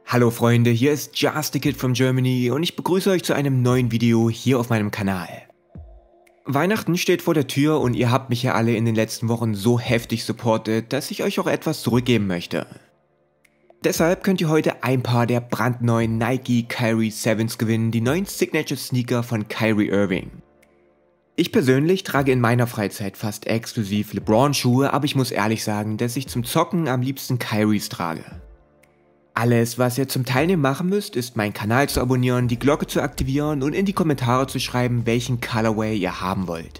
Hallo Freunde, hier ist Just the Kid from Germany und ich begrüße euch zu einem neuen Video hier auf meinem Kanal. Weihnachten steht vor der Tür und ihr habt mich ja alle in den letzten Wochen so heftig supportet, dass ich euch auch etwas zurückgeben möchte. Deshalb könnt ihr heute ein paar der brandneuen Nike Kyrie 7s gewinnen, die neuen Signature Sneaker von Kyrie Irving. Ich persönlich trage in meiner Freizeit fast exklusiv LeBron Schuhe, aber ich muss ehrlich sagen, dass ich zum Zocken am liebsten Kyries trage. Alles, was ihr zum Teilnehmen machen müsst, ist meinen Kanal zu abonnieren, die Glocke zu aktivieren und in die Kommentare zu schreiben, welchen Colorway ihr haben wollt.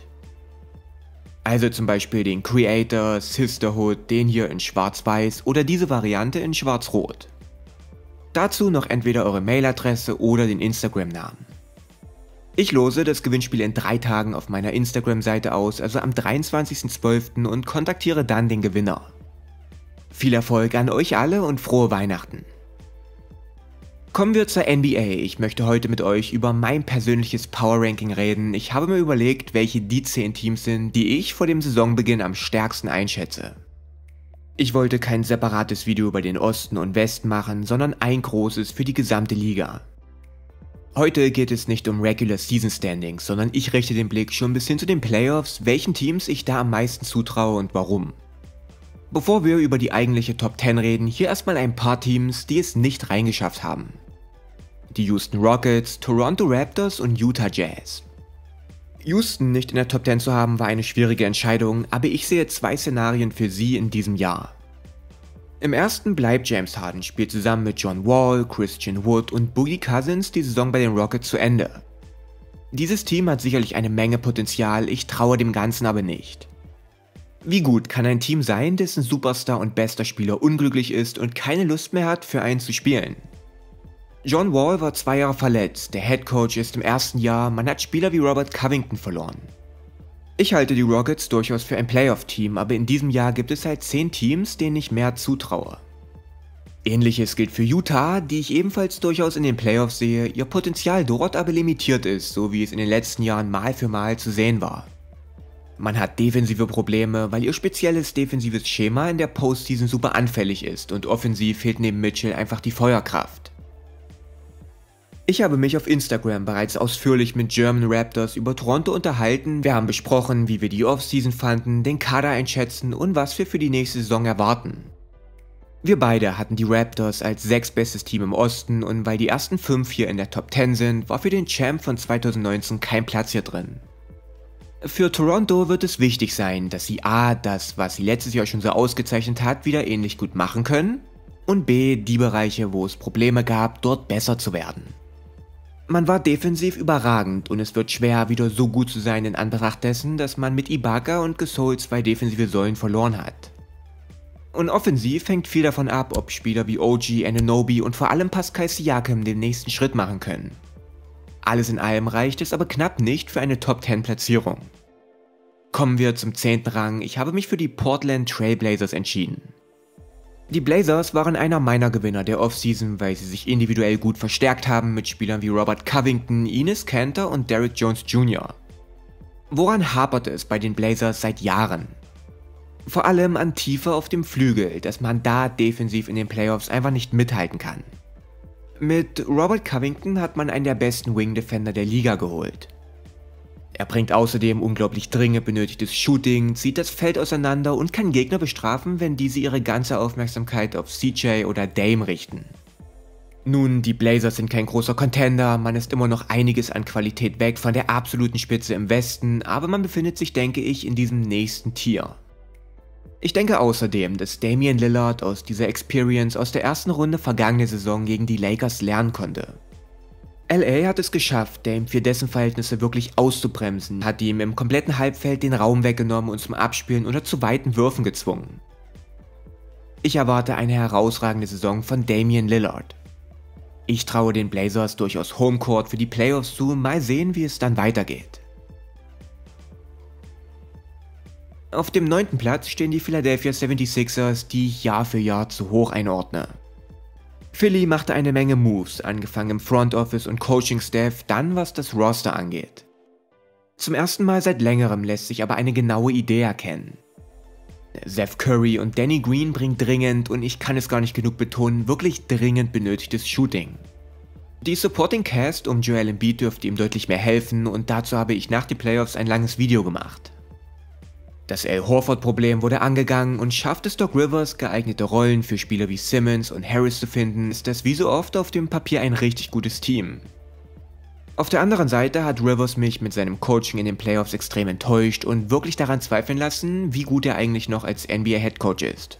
Also zum Beispiel den Creator, Sisterhood, den hier in schwarz-weiß oder diese Variante in schwarz-rot. Dazu noch entweder eure Mailadresse oder den Instagram-Namen. Ich lose das Gewinnspiel in 3 Tagen auf meiner Instagram-Seite aus, also am 23.12. und kontaktiere dann den Gewinner. Viel Erfolg an euch alle und frohe Weihnachten. Kommen wir zur NBA. Ich möchte heute mit euch über mein persönliches Power Ranking reden. Ich habe mir überlegt, welche die 10 Teams sind, die ich vor dem Saisonbeginn am stärksten einschätze. Ich wollte kein separates Video über den Osten und Westen machen, sondern ein großes für die gesamte Liga. Heute geht es nicht um Regular Season Standings, sondern ich richte den Blick schon bis hin zu den Playoffs, welchen Teams ich da am meisten zutraue und warum. Bevor wir über die eigentliche Top 10 reden, hier erstmal ein paar Teams, die es nicht reingeschafft haben. Die Houston Rockets, Toronto Raptors und Utah Jazz. Houston nicht in der Top 10 zu haben war eine schwierige Entscheidung, aber ich sehe 2 Szenarien für sie in diesem Jahr. Im ersten bleibt James Harden, spielt zusammen mit John Wall, Christian Wood und Boogie Cousins die Saison bei den Rockets zu Ende. Dieses Team hat sicherlich eine Menge Potenzial, ich traue dem Ganzen aber nicht. Wie gut kann ein Team sein, dessen Superstar und bester Spieler unglücklich ist und keine Lust mehr hat, für einen zu spielen? John Wall war 2 Jahre verletzt, der Headcoach ist im ersten Jahr, man hat Spieler wie Robert Covington verloren. Ich halte die Rockets durchaus für ein Playoff-Team, aber in diesem Jahr gibt es halt 10 Teams, denen ich mehr zutraue. Ähnliches gilt für Utah, die ich ebenfalls durchaus in den Playoffs sehe, ihr Potenzial dort aber limitiert ist, so wie es in den letzten Jahren Mal für Mal zu sehen war. Man hat defensive Probleme, weil ihr spezielles defensives Schema in der Postseason super anfällig ist und offensiv fehlt neben Mitchell einfach die Feuerkraft. Ich habe mich auf Instagram bereits ausführlich mit German Raptors über Toronto unterhalten, wir haben besprochen, wie wir die Offseason fanden, den Kader einschätzen und was wir für die nächste Saison erwarten. Wir beide hatten die Raptors als 6. bestes Team im Osten und weil die ersten 5 hier in der Top 10 sind, war für den Champ von 2019 kein Platz hier drin. Für Toronto wird es wichtig sein, dass sie a. das, was sie letztes Jahr schon so ausgezeichnet hat, wieder ähnlich gut machen können und b. die Bereiche, wo es Probleme gab, dort besser zu werden. Man war defensiv überragend und es wird schwer, wieder so gut zu sein in Anbetracht dessen, dass man mit Ibaka und Gasol 2 defensive Säulen verloren hat. Und offensiv hängt viel davon ab, ob Spieler wie OG, Anunoby und vor allem Pascal Siakam den nächsten Schritt machen können. Alles in allem reicht es aber knapp nicht für eine Top 10 Platzierung. Kommen wir zum 10. Rang, ich habe mich für die Portland Trail Blazers entschieden. Die Blazers waren einer meiner Gewinner der Offseason, weil sie sich individuell gut verstärkt haben mit Spielern wie Robert Covington, Enes Kanter und Derrick Jones Jr. Woran haperte es bei den Blazers seit Jahren? Vor allem an Tiefe auf dem Flügel, dass man da defensiv in den Playoffs einfach nicht mithalten kann. Mit Robert Covington hat man einen der besten Wing Defender der Liga geholt. Er bringt außerdem unglaublich dringend benötigtes Shooting, zieht das Feld auseinander und kann Gegner bestrafen, wenn diese ihre ganze Aufmerksamkeit auf CJ oder Dame richten. Nun, die Blazers sind kein großer Contender, man ist immer noch einiges an Qualität weg von der absoluten Spitze im Westen, aber man befindet sich, denke ich, in diesem nächsten Tier. Ich denke außerdem, dass Damian Lillard aus dieser Experience aus der ersten Runde vergangene Saison gegen die Lakers lernen konnte. LA hat es geschafft, Dame für dessen Verhältnisse wirklich auszubremsen, hat ihm im kompletten Halbfeld den Raum weggenommen und zum Abspielen oder zu weiten Würfen gezwungen. Ich erwarte eine herausragende Saison von Damian Lillard. Ich traue den Blazers durchaus Homecourt für die Playoffs zu, mal sehen, wie es dann weitergeht. Auf dem 9. Platz stehen die Philadelphia 76ers, die ich Jahr für Jahr zu hoch einordne. Philly machte eine Menge Moves, angefangen im Front Office und Coaching Staff, dann was das Roster angeht. Zum ersten Mal seit längerem lässt sich aber eine genaue Idee erkennen. Seth Curry und Danny Green bringen dringend, und ich kann es gar nicht genug betonen, wirklich dringend benötigtes Shooting. Die Supporting Cast um Joel Embiid dürfte ihm deutlich mehr helfen, und dazu habe ich nach den Playoffs ein langes Video gemacht. Das Al Horford-Problem wurde angegangen, und schafft es Doc Rivers, geeignete Rollen für Spieler wie Simmons und Harris zu finden, ist das wie so oft auf dem Papier ein richtig gutes Team. Auf der anderen Seite hat Rivers mich mit seinem Coaching in den Playoffs extrem enttäuscht und wirklich daran zweifeln lassen, wie gut er eigentlich noch als NBA-Headcoach ist.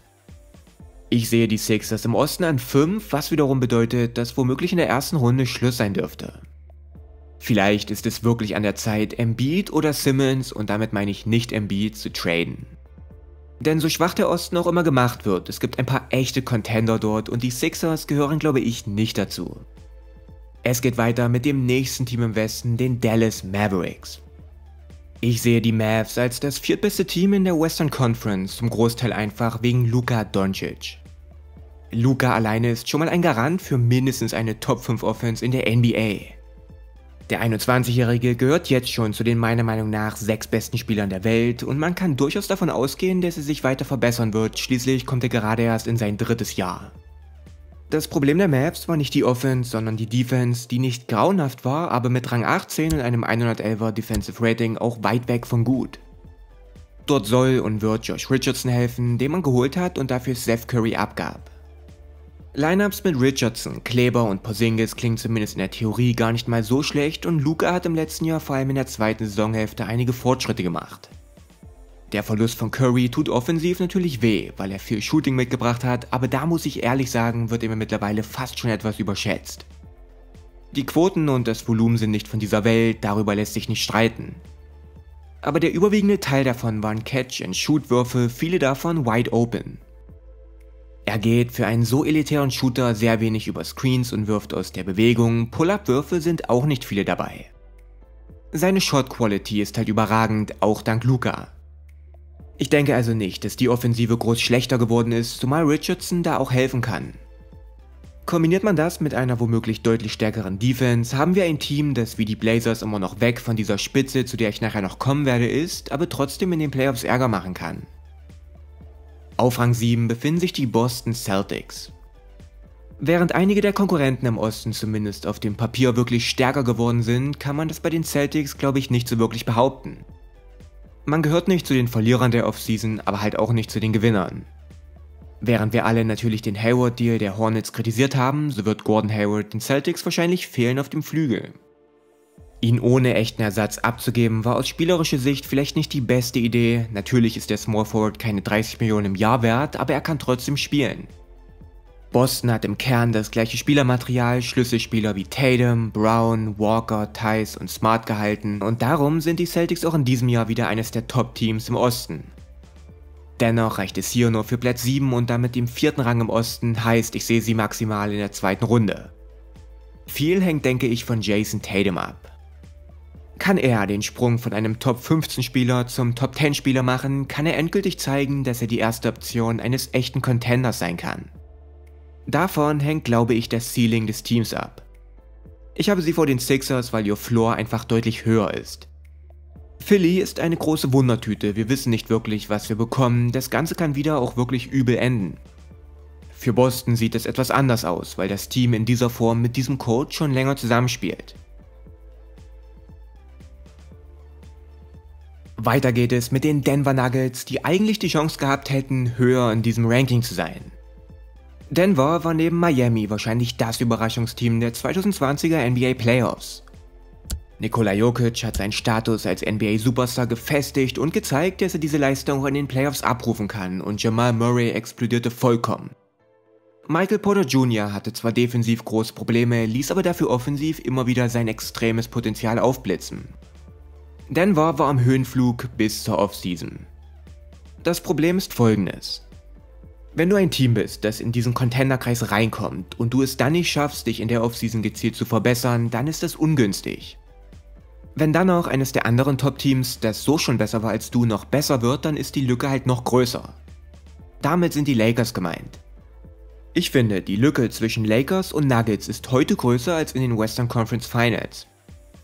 Ich sehe die Sixers im Osten an 5, was wiederum bedeutet, dass womöglich in der ersten Runde Schluss sein dürfte. Vielleicht ist es wirklich an der Zeit, Embiid oder Simmons, und damit meine ich nicht Embiid, zu traden. Denn so schwach der Osten auch immer gemacht wird, es gibt ein paar echte Contender dort, und die Sixers gehören, glaube ich, nicht dazu. Es geht weiter mit dem nächsten Team im Westen, den Dallas Mavericks. Ich sehe die Mavs als das viertbeste Team in der Western Conference, zum Großteil einfach wegen Luka Doncic. Luka alleine ist schon mal ein Garant für mindestens eine Top 5 Offense in der NBA. Der 21-Jährige gehört jetzt schon zu den meiner Meinung nach 6 besten Spielern der Welt, und man kann durchaus davon ausgehen, dass er sich weiter verbessern wird, schließlich kommt er gerade erst in sein 3. Jahr. Das Problem der Mavs war nicht die Offense, sondern die Defense, die nicht grauenhaft war, aber mit Rang 18 und einem 111er Defensive Rating auch weit weg von gut. Dort soll und wird Josh Richardson helfen, den man geholt hat und dafür Seth Curry abgab. Lineups mit Richardson, Kleber und Porzingis klingen zumindest in der Theorie gar nicht mal so schlecht, und Luka hat im letzten Jahr vor allem in der zweiten Saisonhälfte einige Fortschritte gemacht. Der Verlust von Curry tut offensiv natürlich weh, weil er viel Shooting mitgebracht hat, aber da muss ich ehrlich sagen, wird er mittlerweile fast schon etwas überschätzt. Die Quoten und das Volumen sind nicht von dieser Welt, darüber lässt sich nicht streiten. Aber der überwiegende Teil davon waren Catch-and-Shoot-Würfe, viele davon wide open. Er geht für einen so elitären Shooter sehr wenig über Screens und wirft aus der Bewegung, Pull-Up-Würfe sind auch nicht viele dabei. Seine Shot-Quality ist halt überragend, auch dank Luka. Ich denke also nicht, dass die Offensive groß schlechter geworden ist, zumal Richardson da auch helfen kann. Kombiniert man das mit einer womöglich deutlich stärkeren Defense, haben wir ein Team, das wie die Blazers immer noch weg von dieser Spitze, zu der ich nachher noch kommen werde, ist, aber trotzdem in den Playoffs Ärger machen kann. Auf Rang 7 befinden sich die Boston Celtics. Während einige der Konkurrenten im Osten zumindest auf dem Papier wirklich stärker geworden sind, kann man das bei den Celtics, glaube ich, nicht so wirklich behaupten. Man gehört nicht zu den Verlierern der Offseason, aber halt auch nicht zu den Gewinnern. Während wir alle natürlich den Hayward-Deal der Hornets kritisiert haben, so wird Gordon Hayward den Celtics wahrscheinlich fehlen auf dem Flügel. Ihn ohne echten Ersatz abzugeben war aus spielerischer Sicht vielleicht nicht die beste Idee, natürlich ist der Small Forward keine 30 Millionen im Jahr wert, aber er kann trotzdem spielen. Boston hat im Kern das gleiche Spielermaterial, Schlüsselspieler wie Tatum, Brown, Walker, Tice und Smart gehalten, und darum sind die Celtics auch in diesem Jahr wieder eines der Top-Teams im Osten. Dennoch reicht es hier nur für Platz 7 und damit dem 4. Rang im Osten, heißt ich sehe sie maximal in der 2. Runde. Viel hängt, denke ich, von Jason Tatum ab. Kann er den Sprung von einem Top-15-Spieler zum Top-10-Spieler machen, kann er endgültig zeigen, dass er die erste Option eines echten Contenders sein kann. Davon hängt, glaube ich, das Ceiling des Teams ab. Ich habe sie vor den Sixers, weil ihr Floor einfach deutlich höher ist. Philly ist eine große Wundertüte, wir wissen nicht wirklich, was wir bekommen, das Ganze kann wieder auch wirklich übel enden. Für Boston sieht es etwas anders aus, weil das Team in dieser Form mit diesem Coach schon länger zusammenspielt. Weiter geht es mit den Denver Nuggets, die eigentlich die Chance gehabt hätten, höher in diesem Ranking zu sein. Denver war neben Miami wahrscheinlich das Überraschungsteam der 2020er NBA Playoffs. Nikola Jokic hat seinen Status als NBA-Superstar gefestigt und gezeigt, dass er diese Leistung auch in den Playoffs abrufen kann, und Jamal Murray explodierte vollkommen. Michael Porter Jr. hatte zwar defensiv große Probleme, ließ aber dafür offensiv immer wieder sein extremes Potenzial aufblitzen. Denver war am Höhenflug bis zur Offseason. Das Problem ist folgendes. Wenn du ein Team bist, das in diesen Contenderkreis reinkommt und du es dann nicht schaffst, dich in der Offseason gezielt zu verbessern, dann ist das ungünstig. Wenn dann auch eines der anderen Top-Teams, das so schon besser war als du, noch besser wird, dann ist die Lücke halt noch größer. Damit sind die Lakers gemeint. Ich finde, die Lücke zwischen Lakers und Nuggets ist heute größer als in den Western Conference Finals.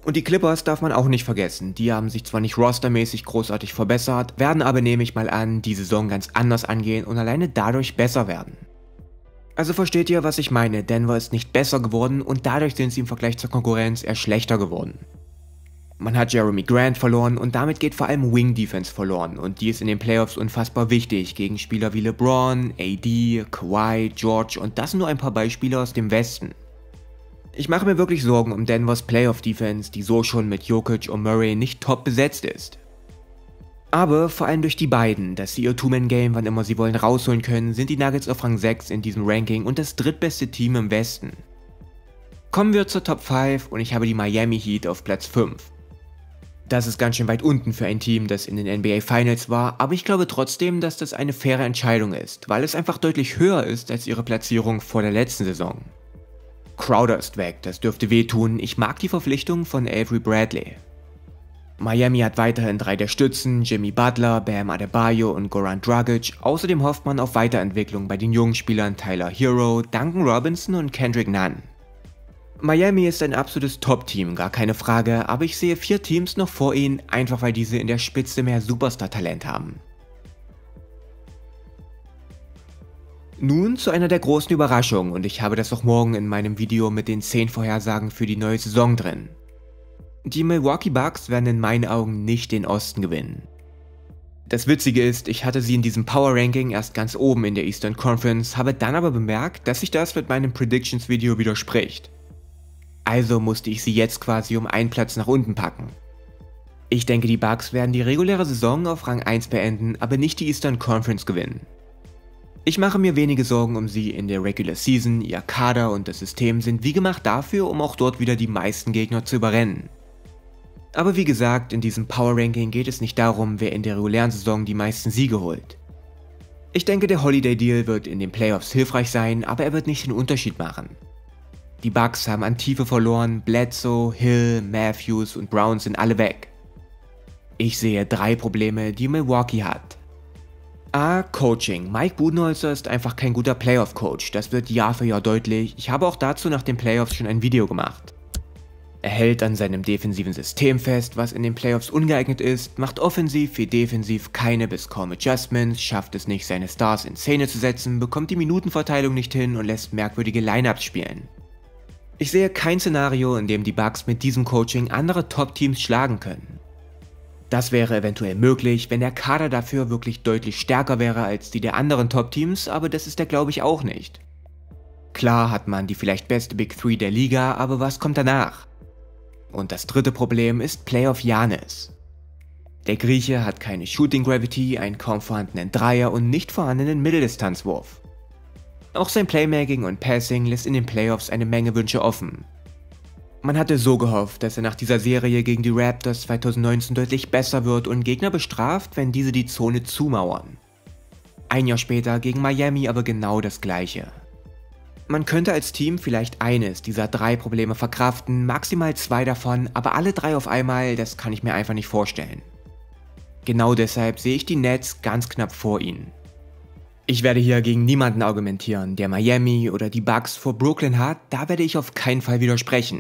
Und die Clippers darf man auch nicht vergessen, die haben sich zwar nicht rostermäßig großartig verbessert, werden aber, nehme ich mal an, die Saison ganz anders angehen und alleine dadurch besser werden. Also versteht ihr, was ich meine, Denver ist nicht besser geworden und dadurch sind sie im Vergleich zur Konkurrenz eher schlechter geworden. Man hat Jeremy Grant verloren und damit geht vor allem Wing Defense verloren und die ist in den Playoffs unfassbar wichtig gegen Spieler wie LeBron, AD, Kawhi, George und das sind nur ein paar Beispiele aus dem Westen. Ich mache mir wirklich Sorgen um Denvers Playoff-Defense, die so schon mit Jokic und Murray nicht top besetzt ist. Aber vor allem durch die beiden, dass sie ihr Two-Man-Game wann immer sie wollen rausholen können, sind die Nuggets auf Rang 6 in diesem Ranking und das drittbeste Team im Westen. Kommen wir zur Top 5 und ich habe die Miami Heat auf Platz 5. Das ist ganz schön weit unten für ein Team, das in den NBA Finals war, aber ich glaube trotzdem, dass das eine faire Entscheidung ist, weil es einfach deutlich höher ist als ihre Platzierung vor der letzten Saison. Crowder ist weg, das dürfte wehtun, ich mag die Verpflichtung von Avery Bradley. Miami hat weiterhin 3 der Stützen, Jimmy Butler, Bam Adebayo und Goran Dragic, außerdem hofft man auf Weiterentwicklung bei den jungen Spielern Tyler Hero, Duncan Robinson und Kendrick Nunn. Miami ist ein absolutes Top-Team, gar keine Frage, aber ich sehe 4 Teams noch vor ihnen, einfach weil diese in der Spitze mehr Superstar-Talent haben. Nun zu einer der großen Überraschungen und ich habe das auch morgen in meinem Video mit den 10 Vorhersagen für die neue Saison drin. Die Milwaukee Bucks werden in meinen Augen nicht den Osten gewinnen. Das Witzige ist, ich hatte sie in diesem Power Ranking erst ganz oben in der Eastern Conference, habe dann aber bemerkt, dass sich das mit meinem Predictions Video widerspricht. Also musste ich sie jetzt quasi um einen Platz nach unten packen. Ich denke, die Bucks werden die reguläre Saison auf Rang 1 beenden, aber nicht die Eastern Conference gewinnen. Ich mache mir wenige Sorgen um sie in der Regular Season, ihr Kader und das System sind wie gemacht dafür, um auch dort wieder die meisten Gegner zu überrennen. Aber wie gesagt, in diesem Power Ranking geht es nicht darum, wer in der regulären Saison die meisten Siege holt. Ich denke, der Holiday Deal wird in den Playoffs hilfreich sein, aber er wird nicht den Unterschied machen. Die Bucks haben an Tiefe verloren, Bledsoe, Hill, Matthews und Brown sind alle weg. Ich sehe 3 Probleme, die Milwaukee hat. A. Coaching. Mike Budenholzer ist einfach kein guter Playoff-Coach, das wird Jahr für Jahr deutlich, ich habe auch dazu nach den Playoffs schon ein Video gemacht. Er hält an seinem defensiven System fest, was in den Playoffs ungeeignet ist, macht offensiv wie defensiv keine bis kaum Adjustments, schafft es nicht seine Stars in Szene zu setzen, bekommt die Minutenverteilung nicht hin und lässt merkwürdige Lineups spielen. Ich sehe kein Szenario, in dem die Bucks mit diesem Coaching andere Top-Teams schlagen können. Das wäre eventuell möglich, wenn der Kader dafür wirklich deutlich stärker wäre als die der anderen Top-Teams, aber das ist er glaube ich auch nicht. Klar hat man die vielleicht beste Big 3 der Liga, aber was kommt danach? Und das dritte Problem ist Playoff Giannis. Der Grieche hat keine Shooting Gravity, einen kaum vorhandenen Dreier und nicht vorhandenen Mitteldistanzwurf. Auch sein Playmaking und Passing lässt in den Playoffs eine Menge Wünsche offen. Man hatte so gehofft, dass er nach dieser Serie gegen die Raptors 2019 deutlich besser wird und Gegner bestraft, wenn diese die Zone zumauern. Ein Jahr später gegen Miami aber genau das gleiche. Man könnte als Team vielleicht eines dieser 3 Probleme verkraften, maximal 2 davon, aber alle 3 auf einmal, das kann ich mir einfach nicht vorstellen. Genau deshalb sehe ich die Nets ganz knapp vor ihnen. Ich werde hier gegen niemanden argumentieren, der Miami oder die Bucks vor Brooklyn hat, da werde ich auf keinen Fall widersprechen.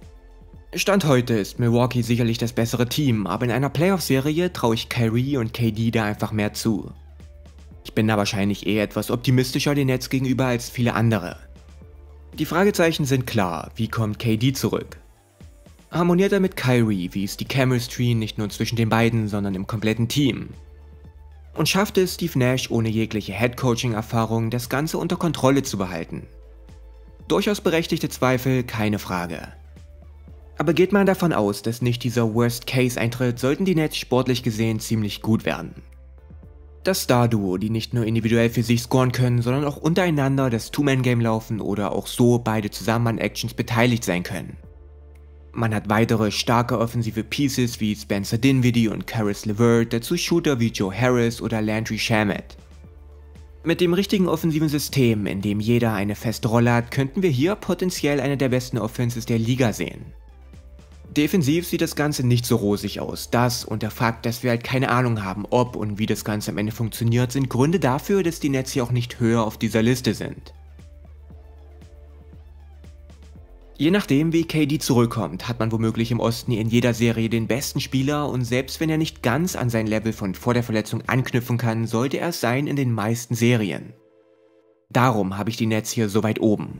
Stand heute ist Milwaukee sicherlich das bessere Team, aber in einer Playoff-Serie traue ich Kyrie und KD da einfach mehr zu. Ich bin da wahrscheinlich eher etwas optimistischer den Nets gegenüber als viele andere. Die Fragezeichen sind klar, wie kommt KD zurück? Harmoniert er mit Kyrie, wie ist die Chemistry nicht nur zwischen den beiden, sondern im kompletten Team? Und schafft es Steve Nash ohne jegliche Head-Coaching-Erfahrung, das Ganze unter Kontrolle zu behalten? Durchaus berechtigte Zweifel, keine Frage. Aber geht man davon aus, dass nicht dieser Worst Case eintritt, sollten die Nets sportlich gesehen ziemlich gut werden. Das Star-Duo, die nicht nur individuell für sich scoren können, sondern auch untereinander das Two-Man-Game laufen oder auch so beide zusammen an Actions beteiligt sein können. Man hat weitere starke offensive Pieces wie Spencer Dinwiddie und Caris LeVert, dazu Shooter wie Joe Harris oder Landry Shamet. Mit dem richtigen offensiven System, in dem jeder eine feste Rolle hat, könnten wir hier potenziell eine der besten Offenses der Liga sehen. Defensiv sieht das Ganze nicht so rosig aus. Das und der Fakt, dass wir halt keine Ahnung haben, ob und wie das Ganze am Ende funktioniert, sind Gründe dafür, dass die Nets hier auch nicht höher auf dieser Liste sind. Je nachdem wie KD zurückkommt, hat man womöglich im Osten in jeder Serie den besten Spieler und selbst wenn er nicht ganz an sein Level von vor der Verletzung anknüpfen kann, sollte er es sein in den meisten Serien. Darum habe ich die Nets hier so weit oben.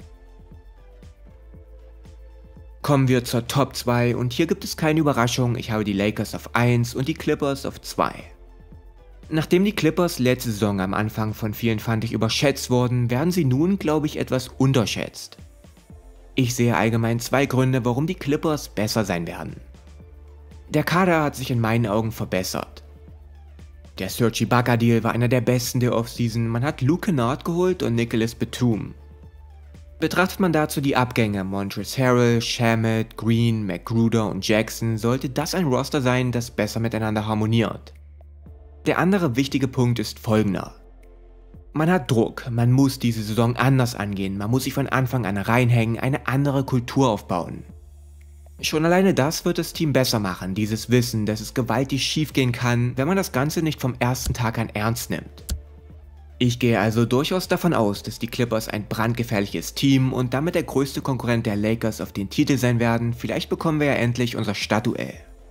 Kommen wir zur Top 2 und hier gibt es keine Überraschung, ich habe die Lakers auf 1 und die Clippers auf 2. Nachdem die Clippers letzte Saison am Anfang von vielen fand ich überschätzt wurden, werden sie nun, glaube ich, etwas unterschätzt. Ich sehe allgemein zwei Gründe, warum die Clippers besser sein werden. Der Kader hat sich in meinen Augen verbessert. Der Serge Ibaka-Deal war einer der besten der Offseason, man hat Luke Kennard geholt und Nicolas Batum. Betrachtet man dazu die Abgänge Montrezl Harrell, Shamet, Green, McGruder und Jackson, sollte das ein Roster sein, das besser miteinander harmoniert. Der andere wichtige Punkt ist folgender. Man hat Druck, man muss diese Saison anders angehen, man muss sich von Anfang an reinhängen, eine andere Kultur aufbauen. Schon alleine das wird das Team besser machen, dieses Wissen, dass es gewaltig schief gehen kann, wenn man das Ganze nicht vom ersten Tag an ernst nimmt. Ich gehe also durchaus davon aus, dass die Clippers ein brandgefährliches Team und damit der größte Konkurrent der Lakers auf den Titel sein werden, vielleicht bekommen wir ja endlich unser Stadtduell.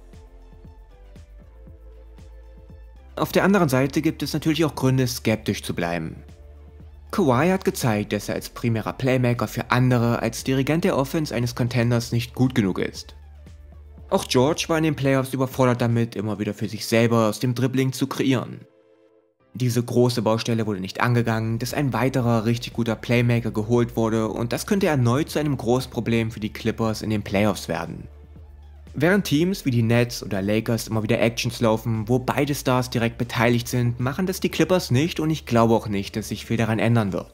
Auf der anderen Seite gibt es natürlich auch Gründe, skeptisch zu bleiben. Kawhi hat gezeigt, dass er als primärer Playmaker für andere als Dirigent der Offense eines Contenders nicht gut genug ist. Auch George war in den Playoffs überfordert damit, immer wieder für sich selber aus dem Dribbling zu kreieren. Diese große Baustelle wurde nicht angegangen, dass ein weiterer richtig guter Playmaker geholt wurde und das könnte erneut zu einem großen Problem für die Clippers in den Playoffs werden. Während Teams wie die Nets oder Lakers immer wieder Actions laufen, wo beide Stars direkt beteiligt sind, machen das die Clippers nicht und ich glaube auch nicht, dass sich viel daran ändern wird.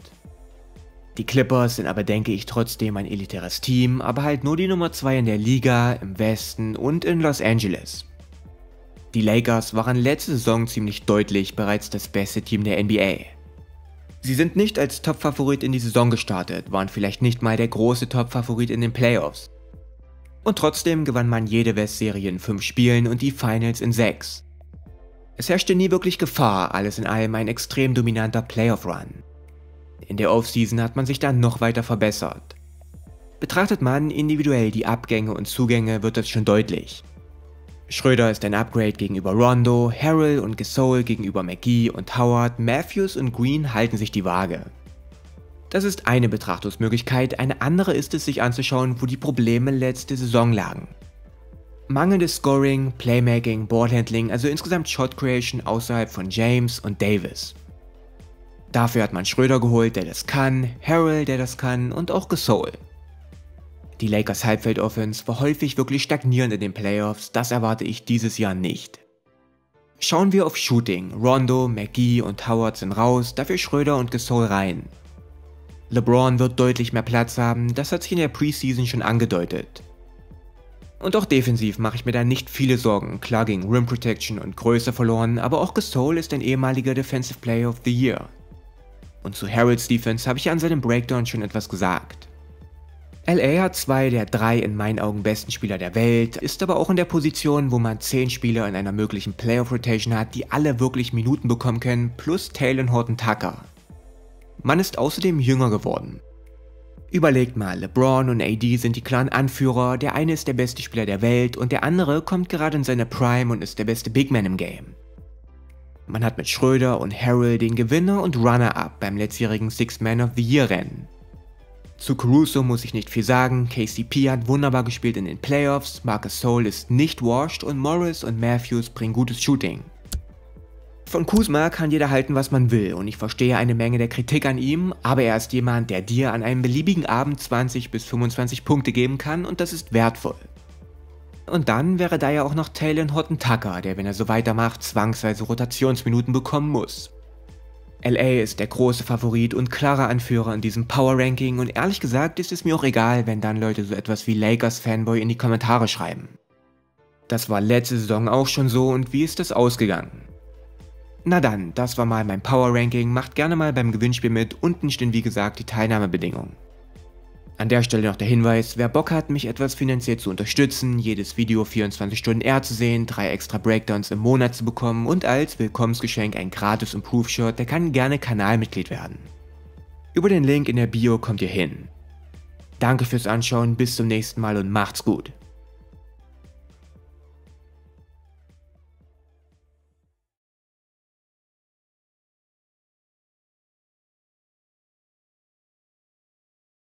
Die Clippers sind aber, denke ich, trotzdem ein elitäres Team, aber halt nur die Nummer 2 in der Liga, im Westen und in Los Angeles. Die Lakers waren letzte Saison ziemlich deutlich bereits das beste Team der NBA. Sie sind nicht als Top-Favorit in die Saison gestartet, waren vielleicht nicht mal der große Top-Favorit in den Playoffs. Und trotzdem gewann man jede Westserie in 5 Spielen und die Finals in 6. Es herrschte nie wirklich Gefahr, alles in allem ein extrem dominanter Playoff-Run. In der Offseason hat man sich dann noch weiter verbessert. Betrachtet man individuell die Abgänge und Zugänge, wird das schon deutlich. Schröder ist ein Upgrade gegenüber Rondo, Harrell und Gasol gegenüber McGee und Howard, Matthews und Green halten sich die Waage. Das ist eine Betrachtungsmöglichkeit, eine andere ist es, sich anzuschauen, wo die Probleme letzte Saison lagen. Mangelndes Scoring, Playmaking, Ballhandling, also insgesamt Shot Creation außerhalb von James und Davis. Dafür hat man Schröder geholt, der das kann, Harrell, der das kann und auch Gasol. Die Lakers Halbfeld-Offense war häufig wirklich stagnierend in den Playoffs, das erwarte ich dieses Jahr nicht. Schauen wir auf Shooting, Rondo, McGee und Howard sind raus, dafür Schröder und Gasol rein. LeBron wird deutlich mehr Platz haben, das hat sich in der Preseason schon angedeutet. Und auch defensiv mache ich mir da nicht viele Sorgen, klar gegen Rim Protection und Größe verloren, aber auch Gasol ist ein ehemaliger Defensive Player of the Year. Und zu Harrells Defense habe ich ja an seinem Breakdown schon etwas gesagt. LA hat 2 der 3 in meinen Augen besten Spieler der Welt, ist aber auch in der Position, wo man 10 Spieler in einer möglichen Playoff-Rotation hat, die alle wirklich Minuten bekommen können, plus Talen Horton-Tucker. Man ist außerdem jünger geworden. Überlegt mal, LeBron und AD sind die klaren Anführer, der eine ist der beste Spieler der Welt und der andere kommt gerade in seine Prime und ist der beste Big Man im Game. Man hat mit Schröder und Harrell den Gewinner und Runner-Up beim letztjährigen Sixth Man of the Year Rennen. Zu Caruso muss ich nicht viel sagen, KCP hat wunderbar gespielt in den Playoffs, Marcus Gasol ist nicht washed und Morris und Matthews bringen gutes Shooting. Von Kuzma kann jeder halten, was man will und ich verstehe eine Menge der Kritik an ihm, aber er ist jemand, der dir an einem beliebigen Abend 20 bis 25 Punkte geben kann und das ist wertvoll. Und dann wäre da ja auch noch Talen Horton-Tucker, der, wenn er so weitermacht, zwangsweise Rotationsminuten bekommen muss. LA ist der große Favorit und klarer Anführer in diesem Power-Ranking und ehrlich gesagt ist es mir auch egal, wenn dann Leute so etwas wie Lakers-Fanboy in die Kommentare schreiben. Das war letzte Saison auch schon so und wie ist das ausgegangen? Na dann, das war mal mein Power-Ranking, macht gerne mal beim Gewinnspiel mit, unten stehen wie gesagt die Teilnahmebedingungen. An der Stelle noch der Hinweis, wer Bock hat, mich etwas finanziell zu unterstützen, jedes Video 24 Stunden eher zu sehen, 3 extra Breakdowns im Monat zu bekommen und als Willkommensgeschenk ein gratis Improve-Shirt, der kann gerne Kanalmitglied werden. Über den Link in der Bio kommt ihr hin. Danke fürs Anschauen, bis zum nächsten Mal und macht's gut.